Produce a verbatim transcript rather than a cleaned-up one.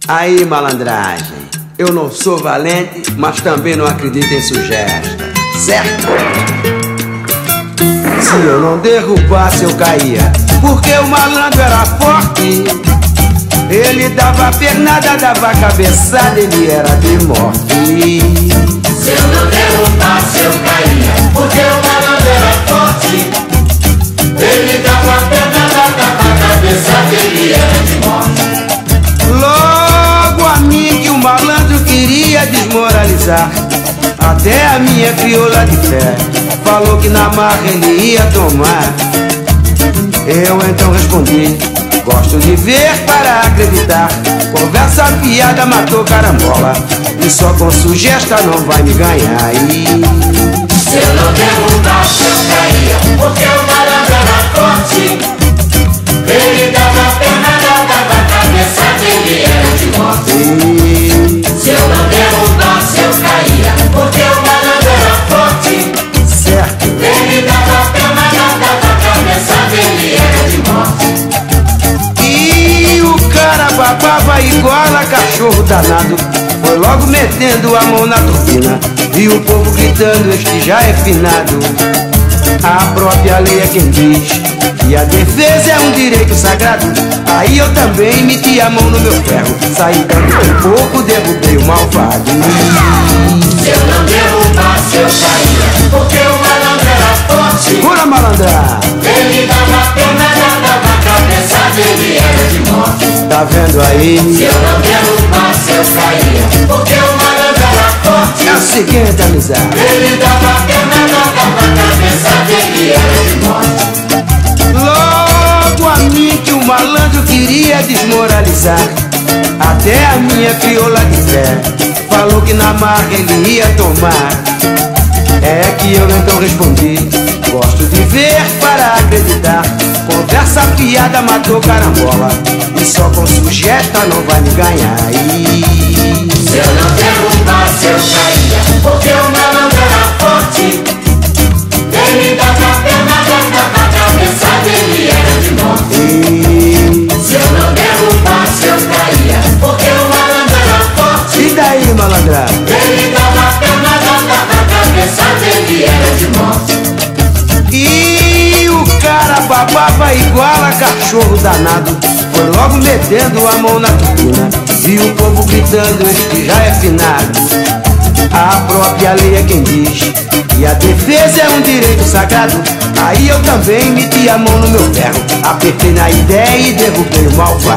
Aí, malandragem, eu não sou valente, mas também não acredito em sugesta, certo? Se eu não derrubasse, eu caía, porque o malandro era forte. Ele dava pernada, dava cabeçada, ele era de morte. Se eu não derrubasse, eu caía, porque o malandro era forte. Ele dava pernada, dava cabeçada, ele era de morte. Logo a mim que o malandro queria desmoralizar, até a minha crioula de fé falou que na marra ele ia tomar. Eu então respondi: gosto de ver para acreditar. Conversa piada matou carambola, e só com sugesta não vai me ganhar. E... se eu não derrubasse, eu caía, porque o malandro era forte. Ele dava pernada, dava cabeçada, ele era de morte. E... se eu não derrubasse, eu caía, porque o malandro era forte. certo. Ele dava pernada, dava cabeçada, ele era de morte. Babava igual a cachorro danado, foi logo metendo a mão na turbina, e o povo gritando: este já é finado. A própria lei é quem diz que a defesa é um direito sagrado. Aí eu também meti a mão no meu ferro, saí dando um pouco, derrubei o malvado. Se eu não derrubasse, eu caía, porque o malandro era forte. Segura, malandra! Ele dava pernada, dava cabeçada, ele era de morte. Tá vendo aí? Se eu não derrubasse, eu caía, porque o malandro era forte. É o seguinte, amizade: ele dava pernada, dava cabeçada, ele era de morte. Logo a mim que o malandro queria desmoralizar, até a minha crioula de fé falou que na marra ele ia tomar. É que eu então respondi: gosto de ver para acreditar. Conversa piada matou carambola, e só com sugesta não vai me ganhar. E... se eu não derrubasse, eu caía, porque o malandro era forte. Ele dava pernada, dava cabeçada, ele era de morte. E... se eu não derrubasse, eu caía, porque o malandro era forte. e daí, malandra? Ele dava pernada, dava cabeçada, ele era de morte. E o cara babava igual a cachorro danado, foi logo metendo a mão na turbina, e o povo gritando: este já é finado. A própria lei é quem diz que a defesa é um direito sagrado. Aí eu também meti a mão no meu ferro, apertei na ideia e derrubei o malvado.